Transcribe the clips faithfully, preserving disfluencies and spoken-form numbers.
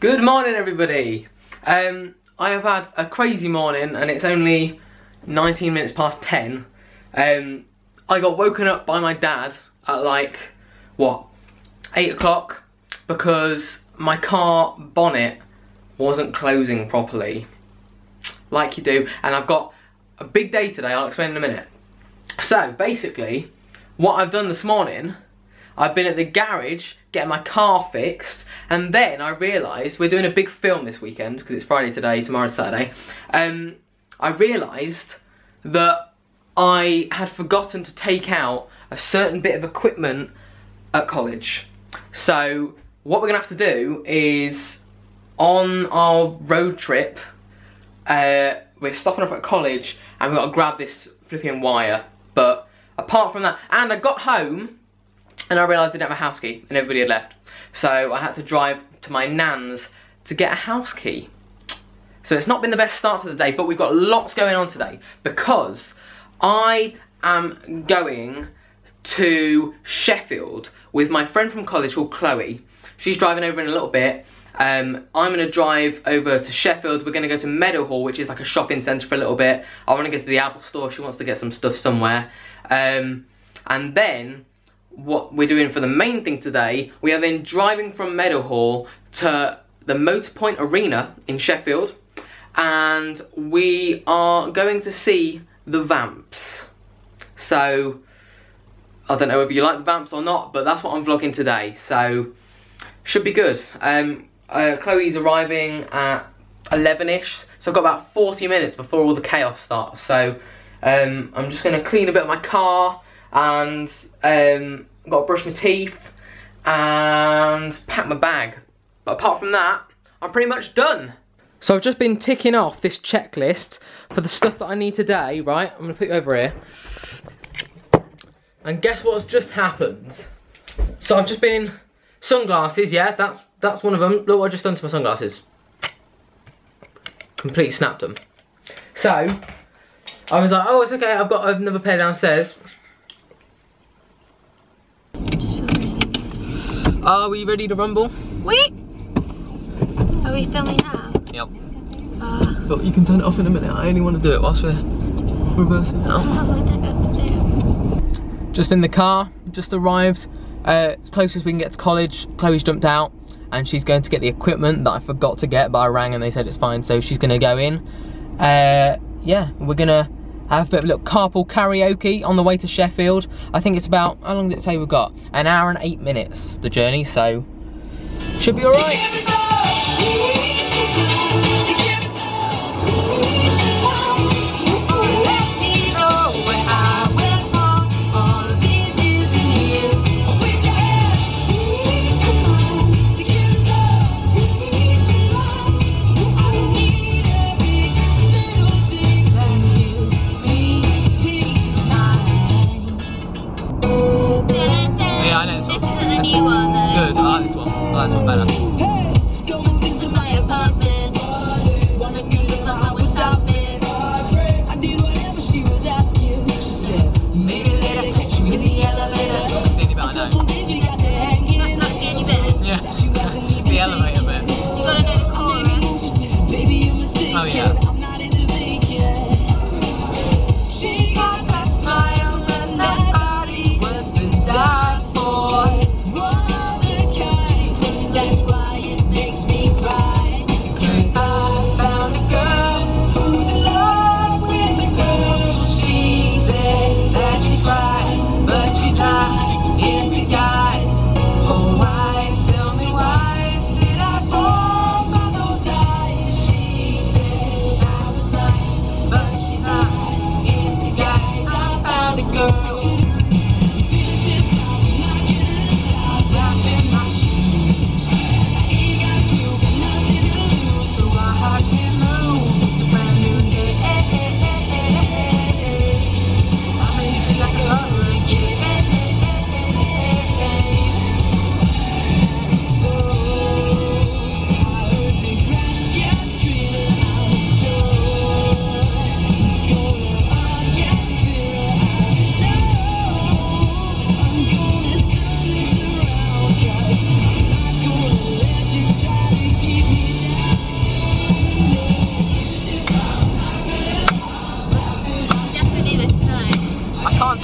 Good morning, everybody. Um, I have had a crazy morning and it's only nineteen minutes past ten. Um, I got woken up by my dad at like, what, eight o'clock because my car bonnet wasn't closing properly, like you do, and I've got a big day today. I'll explain in a minute. So basically, what I've done this morning, I've been at the garage getting my car fixed, and then I realised we're doing a big film this weekend because it's Friday today, tomorrow's Saturday. Um, I realised that I had forgotten to take out a certain bit of equipment at college. So what we're gonna have to do is, on our road trip, uh, we're stopping off at college and we've got to grab this flipping wire. But apart from that, and I got home and I realised I didn't have a house key and everybody had left. So I had to drive to my nan's to get a house key. So it's not been the best start to the day, but we've got lots going on today because I am going to Sheffield with my friend from college called Chloe. She's driving over in a little bit. Um, I'm going to drive over to Sheffield. We're going to go to Meadowhall, which is like a shopping centre for a little bit. I want to go to the Apple store. She wants to get some stuff somewhere. Um, and then what we're doing for the main thing today, we are then driving from Meadowhall to the Motorpoint Arena in Sheffield, and we are going to see the Vamps. So I don't know whether you like the Vamps or not, but that's what I'm vlogging today, so should be good. Um, uh, Chloe's arriving at eleven-ish, so I've got about forty minutes before all the chaos starts. So um, I'm just going to clean a bit of my car and um, got to brush my teeth and pack my bag. But apart from that, I'm pretty much done. So I've just been ticking off this checklist for the stuff that I need today, right? I'm going to put you over here. And guess what's just happened? So I've just been, sunglasses, yeah, that's that's one of them. Look what I just done to my sunglasses. Completely snapped them. So I was like, oh, it's okay, I've got another pair downstairs. Are we ready to rumble? Wait! Are we filming now? Yep. Uh, but you can turn it off in a minute. I only want to do it whilst we're reversing now. I don't know what to do. Just in the car, just arrived. Uh, as close as we can get to college. Chloe's jumped out and she's going to get the equipment that I forgot to get, but I rang and they said it's fine, so she's going to go in. Uh, yeah, we're going to have a bit of a little carpool karaoke on the way to Sheffield. I think it's about, how long did it say we've got? An hour and eight minutes, the journey, so should be alright.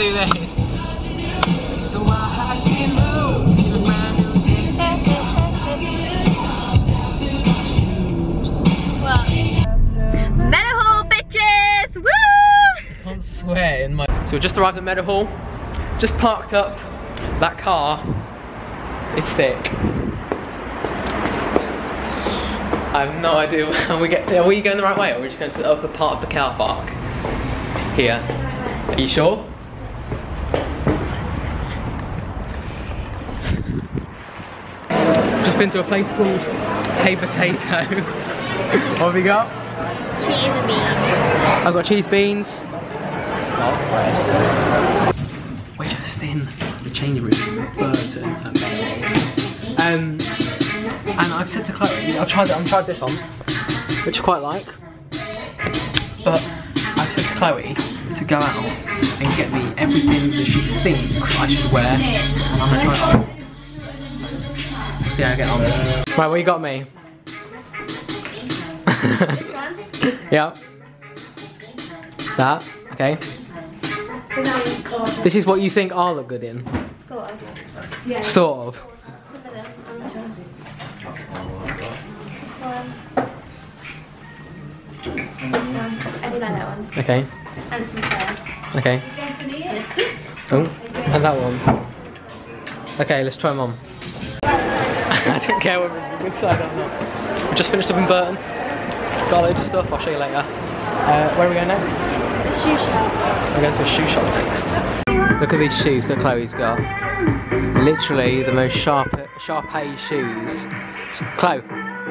do this. Meadowhall, bitches! Woo! I can't swear in my... So we just arrived at Meadowhall. Just parked up. That car is sick. I have no idea how we get. Are we going the right way, or are we just going to the upper part of the car park? Here. Are you sure? Just been to a place called Hey Potato. What have we got? Cheese and beans. I've got cheese beans. We're just in the change room at Burton at Meadowhall. Um, and I've said to Chloe, I've tried, I've tried this on, which I quite like. But I've said to Chloe to go out and get me everything that she thinks I should wear. And I'm gonna try it on. See how I get on. Right, what you got me? Yeah. That, okay. This is what you think I'll look good in? Sort of. Yeah. Sort of. This one. This one. I do like that one. Okay. And some fur. Okay. Oh, and that one. Okay, let's try them on. I don't care whether it's a good side or not. We just finished up in Burton. Got a load of stuff, I'll show you later. Uh, where are we going next? The shoe shop. We're going to a shoe shop next. Look at these shoes that Chloe's got. Literally the most sharp, Sharpay shoes. Chloe.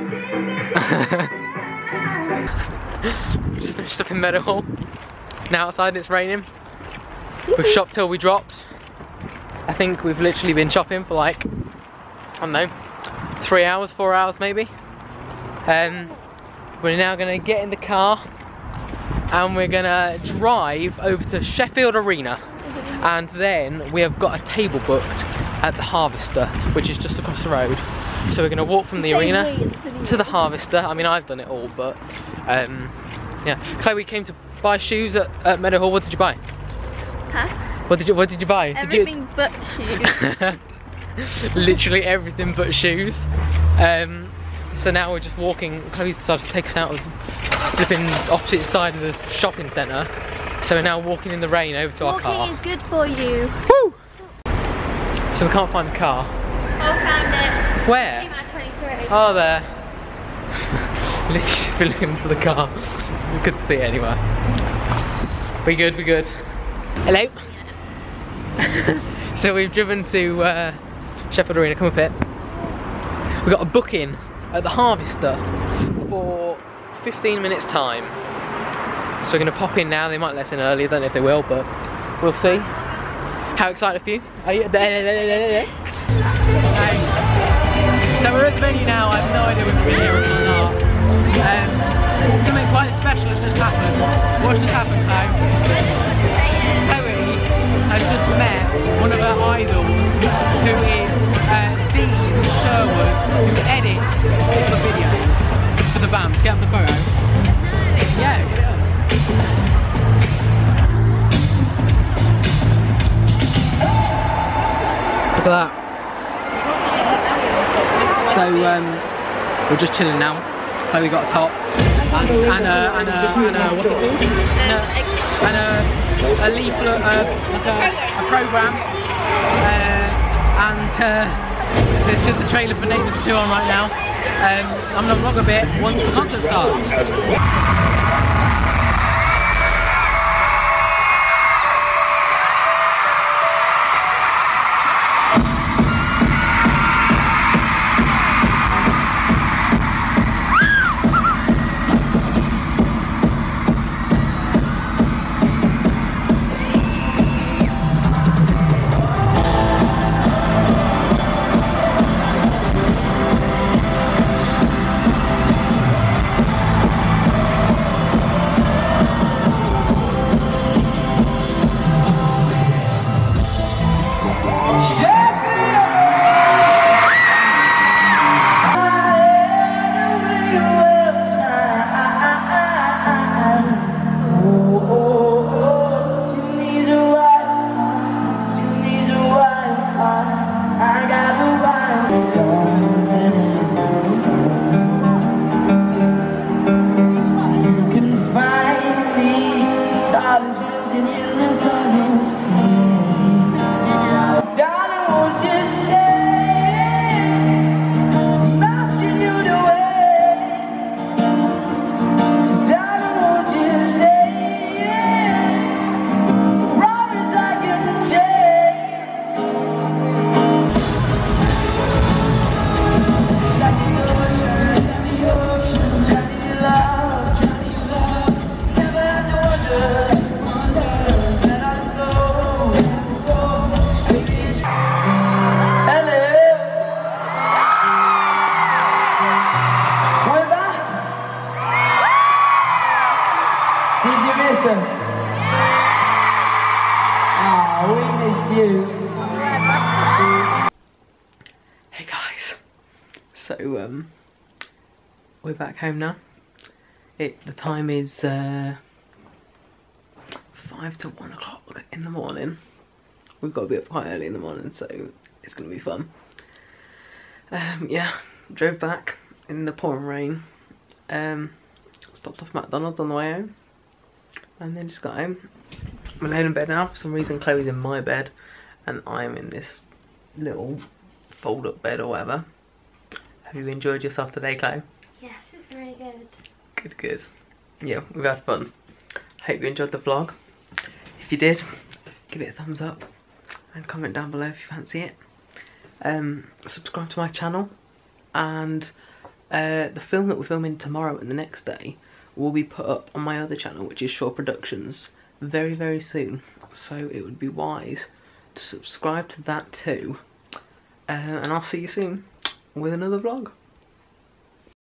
Just finished up in Meadowhall. Now outside it's raining. We've shopped till we dropped. I think we've literally been shopping for like, I don't know, three hours, four hours maybe. Um, we're now gonna get in the car and we're gonna drive over to Sheffield Arena, and then we have got a table booked at the Harvester, which is just across the road. So we're gonna walk from the arena to the Harvester. I mean, I've done it all, but um, yeah. Chloe came to buy shoes at, at Meadowhall. What did you buy? Huh? What did you What did you buy? Everything did you... but shoes. Literally everything but shoes. Um, so now we're just walking. Chloe's decided to take us out of flipping opposite side of the shopping centre. So we're now walking in the rain over to Walking our car. is good for you. Woo! So we can't find the car. Oh, found it. Where? Came out twenty-three. Oh, there. Literally just been looking for the car. We couldn't see it anywhere. We good, we good. Hello? Yeah. So we've driven to uh, Sheffield Arena, come up here. We've got a booking at the Harvester for fifteen minutes time. So we're going to pop in now. They might let us in earlier, don't know if they will, but we'll see. How excited for you? Are you? So we're at the venue now. I have no idea if we'll be here or not. Um, something quite special has just happened. What's just happened now? Chloe has just met one of her idols, who is uh, Dean Sherwood, who edits all the videos for the band. Get up the photo. Yeah, get it up. Look at that. So um, we're just chilling now. Chloe got a top and, and, a, and, a, and a, what's it called? And a, and a, a leaflet, uh, like a, a programme. Uh, and uh, there's just a trailer for Nathan's two on right now. Um, I'm going to vlog a bit once the concert starts. Jason. Ah, we missed you. Hey guys. So um, we're back home now. It the time is uh, five to one o'clock in the morning. We've got to be up quite early in the morning, so it's gonna be fun. Um, yeah, drove back in the pouring rain. Um, stopped off McDonald's on the way home, and then just got home. I'm laying in bed now. For some reason, Chloe's in my bed, and I'm in this little fold-up bed or whatever. Have you enjoyed yourself today, Chloe? Yes, it's really good. Good, good. Yeah, we've had fun. Hope you enjoyed the vlog. If you did, give it a thumbs up and comment down below if you fancy it. Um, subscribe to my channel, and uh, the film that we're filming tomorrow and the next day will be put up on my other channel, which is Shaw Productions, very very soon. So it would be wise to subscribe to that too. Uh, and I'll see you soon with another vlog.